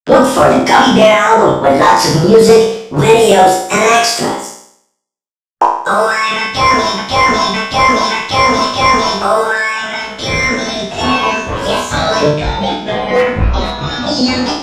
Look for the Gummy Bear album with lots of music, videos, and extras. Oh, I'm a gummy, gummy, gummy, gummy, gummy. Oh, I'm a gummy bear. Yes, I'm a gummy bear.